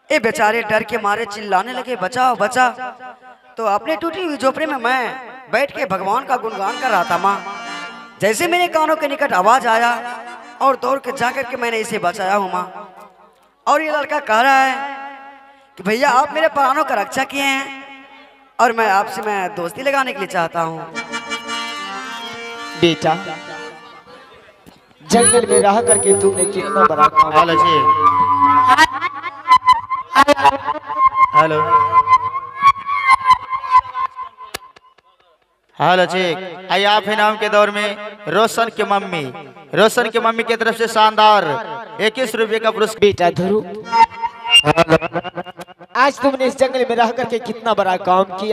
ये बेचारे डर के मारे चिल्लाने लगे, बचाओ बचा। तो अपने टूटी हुई झोपड़ी में मैं बैठ के भगवान का गुणगान कर रहा था माँ। जैसे मेरे कानों के निकट आवाज आया और दौड़ के जाकर के मैंने इसे बचाया हूँ माँ। और ये लड़का कह रहा है कि भैया आप मेरे प्राणों का रक्षा किए हैं और मैं आपसे दोस्ती लगाने के लिए चाहता हूँ। बेटा, जंगल में रह करके तुमने कितना बड़ा काम। Hello ji, hello hello ji. आइए आप इनाम के दौर में रोशन की मम्मी की तरफ से शानदार 21 रुपये का पुरस्कार। बेटा ध्रुव, आज तुमने इस जंगल में रह करके कितना बड़ा काम किया।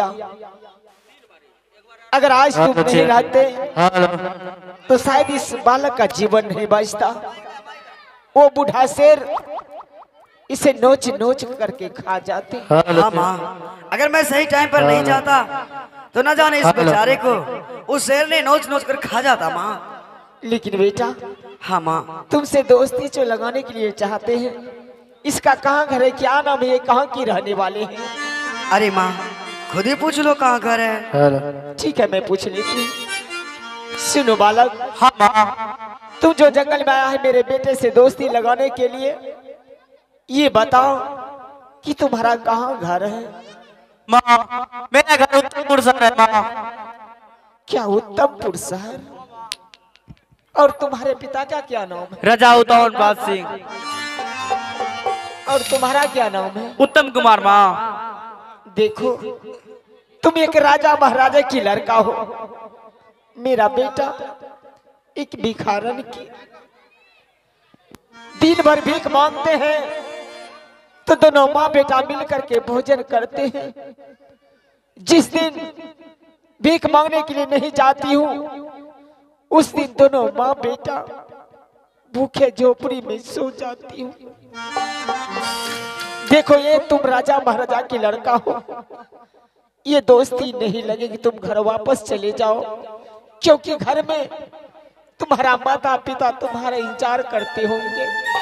अगर आज तुम नहीं रहते तो शायद इस बालक का जीवन नहीं बचता। वो बूढ़ा शेर इसे नोच नोच करके खा जाते। हाँ माँ, अगर मैं सही टाइम पर नहीं जाता तो न जाने इस बेचारे को उस शेर ने नोच नोच कर खा जाता माँ। लेकिन बेटा, हाँ माँ, तुमसे दोस्ती जो लगाने के लिए चाहते हैं, इसका कहाँ घर है, क्या नाम है, कहाँ की रहने वाले हैं? अरे माँ खुद ही पूछ लो कहाँ घर है। ठीक है, मैं पूछ लेती हूँ। सुनो बालक, हाँ माँ, तुम जो जंगल में आया है मेरे बेटे से दोस्ती लगाने के लिए, ये बताओ कि तुम्हारा कहाँ घर है? माँ मेरा घर उत्तमपुर शहर है माँ। क्या उत्तमपुर शहर? और तुम्हारे पिता का क्या नाम है? रजा उत्तम सिंह। और तुम्हारा क्या नाम है? उत्तम कुमार माँ। देखो, तुम एक राजा महाराजा की लड़का हो, मेरा बेटा एक भिखारन की। दिन भर भीख मांगते हैं तो दोनों माँ बेटा मिल करके भोजन करते हैं। जिस दिन भीख मांगने के लिए नहीं जाती हूँ, उस दिन दोनों माँ बेटा भूखे झोपड़ी में सो जाती हूँ। देखो, ये तुम राजा महाराजा की लड़का हो, ये दोस्ती नहीं लगेगी। तुम घर वापस चले जाओ, क्योंकि घर में तुम्हारा माता पिता तुम्हारा इंतजार करते होंगे।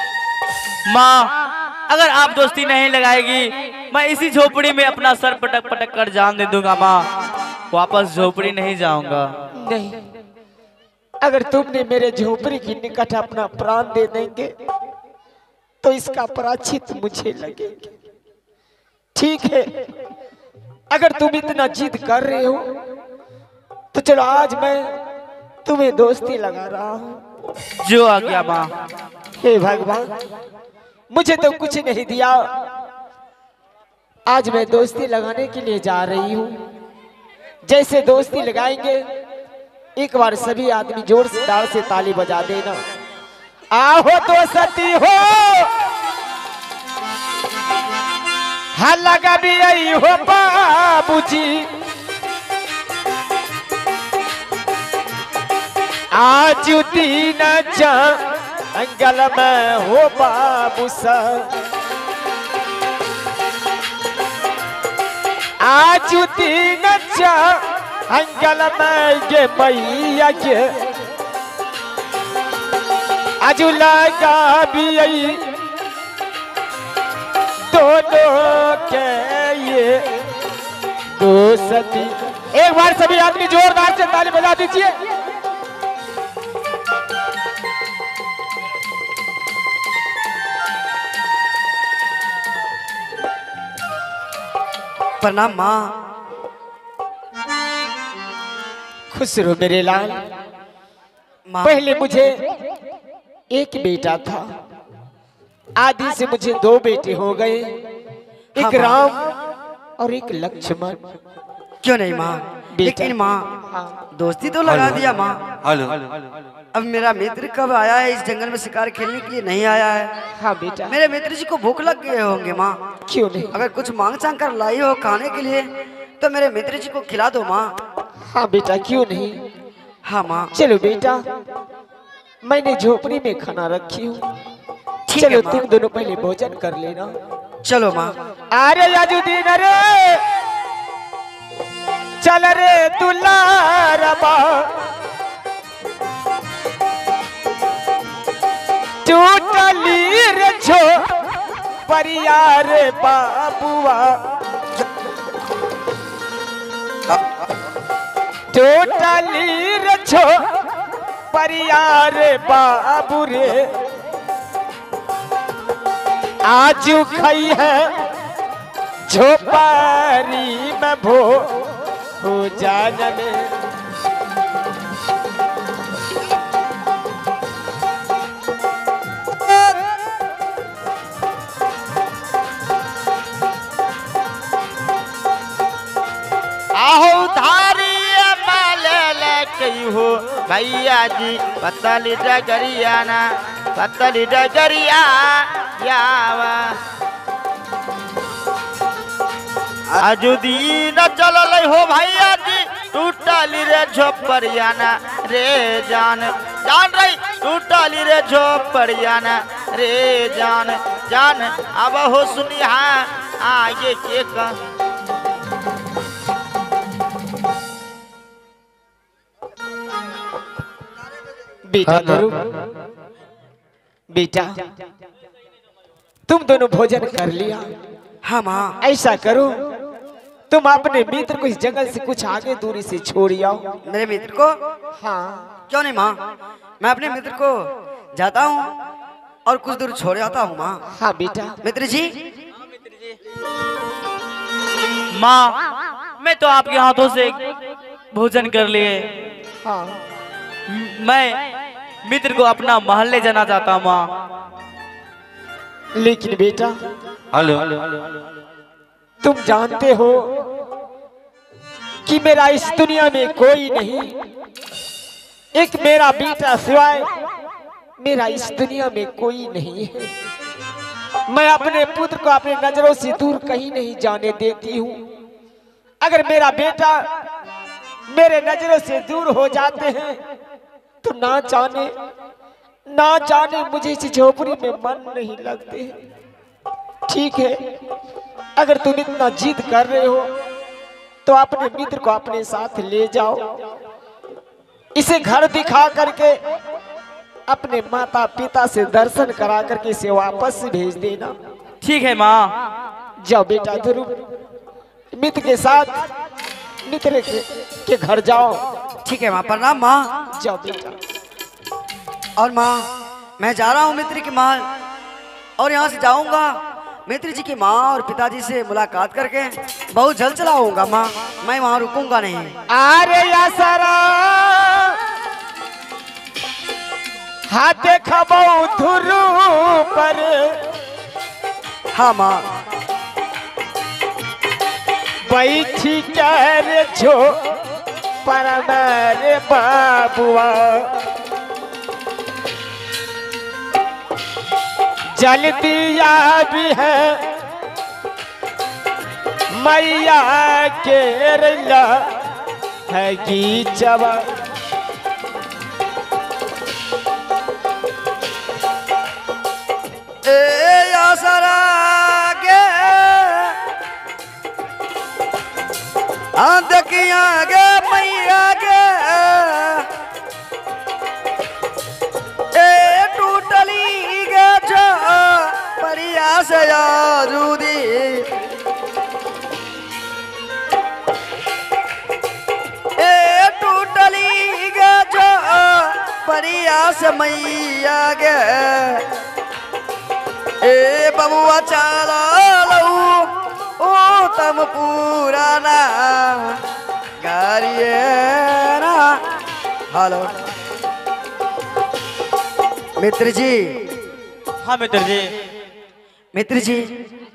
माँ अगर आप दोस्ती नहीं लगाएगी, मैं इसी झोपड़ी में अपना सर पटक पटक कर जान दे दूंगा माँ। वापस झोपड़ी नहीं जाऊंगा। नहीं, अगर तुमने मेरे झोपड़ी की निकट अपना प्राण दे देंगे तो इसका प्रायश्चित मुझे लगेगा। ठीक है, अगर तुम इतना जिद कर रहे हो तो चलो, आज मैं तुम्हें दोस्ती लगा रहा हूँ। जो आ गया माँ। हे भगवान, मुझे तो कुछ नहीं दिया, आज मैं दोस्ती लगाने के लिए जा रही हूँ। जैसे दोस्ती लगाएंगे, एक बार सभी आदमी जोरदार से ताली बजा देना। आओ दोस्ती हो, हल्ला का भी आई हो बाबूजी, आज दिन जंगल में हो बाबू सा, आज दिन जंगल में ये मैया के, आज लगा भी आई दोनों के ये दोस्ती। एक बार सभी आदमी जोरदार से ताली बजा दीजिए। प्रणाम माँ। खुश रहो मेरे लाल। माँ पहले मुझे एक बेटा था, आदि से मुझे दो बेटे हो गए, एक राम और एक लक्ष्मण। क्यों नहीं माँ, लेकिन माँ दोस्ती तो लगा दिया माँ। हेलो, अब मेरा मित्र कब आया है इस जंगल में शिकार खेलने के लिए? नहीं आया है। हाँ बेटा। मेरे मित्र जी को भूख लग गए होंगे माँ। क्यों नहीं? अगर कुछ मांग चांग कर लाई हो खाने के लिए तो मेरे मित्र जी को खिला दो माँ। हाँ बेटा, क्यों नहीं। हाँ माँ। चलो बेटा, मैंने झोपड़ी में खाना रखी हूँ, चलो तुम दोनों पहले भोजन कर लेना। चलो माँ। अरे याजुद्दीन रे, चल रे दुलारबा, टूटली रे परिया रे बाबुआ टोटली रे छो परिया रे बाबू रे आजू खई है झोपड़ी में भो हो जान में आहू धारी हो भैया जी पतली डगरिया ना पतली डगरिया यावा आजुदी न चलल हो भैया जी टूटली रे झोपड़िया ना रे जान जान रही टूटली रे झोपड़िया ना रे जान जान अब हो सुनिहा आगे के का बेटा ध्रुव बेटा तुम दोनों भोजन कर लिया। हाँ माँ। ऐसा करो तुम अपने मित्र को इस जंगल से कुछ आगे दूरी से छोड़ आओ। मेरे मित्र को? हाँ। क्यों नहीं माँ, मैं अपने मित्र को जाता हूँ और कुछ दूर छोड़ आता हूँ माँ। हाँ बेटा। मित्र जी। माँ मैं तो आपके हाथों से भोजन कर लिए। हाँ। मैं मित्र को अपना महल ले जाना चाहता माँ। लेकिन बेटा हेलो तुम जानते हो कि मेरा इस दुनिया में कोई नहीं, एक मेरा बेटा सिवाय मेरा इस दुनिया में कोई नहीं है। मैं अपने पुत्र को अपने नजरों से दूर कहीं नहीं जाने देती हूँ। अगर मेरा बेटा मेरे नजरों से दूर हो जाते हैं तो ना जाने मुझे इस झोपड़ी में मन नहीं लगते। ठीक है, अगर तुम इतना जिद कर रहे हो तो अपने मित्र को अपने साथ ले जाओ, इसे घर दिखा करके अपने माता पिता से दर्शन करा करके इसे वापस भेज देना। ठीक है माँ। जाओ बेटा ध्रुव, मित्र के साथ मित्र के घर जाओ। ठीक है माँ। प्रणाम माँ। जाओ बेटा। और माँ मैं जा रहा हूँ मित्र के महल और यहाँ से जाऊंगा मित्र जी की माँ और पिताजी से मुलाकात करके बहुत जल्द चला आऊंगा माँ। मैं वहाँ रुकूंगा नहीं। अरे या सारा हाथ देखा धुरु पर। हाँ माँ। बैठी कर छो पर मेरे बाबुआ जल्दी आ भी है मैया के रैया है गीचवा। ए आसरा गे देखिया गे मैया गे ए टूटली गे जो परिया से यारूदी ए टूटली गे जो परिया से मैया गे ए बबुआ चला लऊ ओ तम पुराना गारिये ना। हेलो हाँ मित्र जी। मित्र जी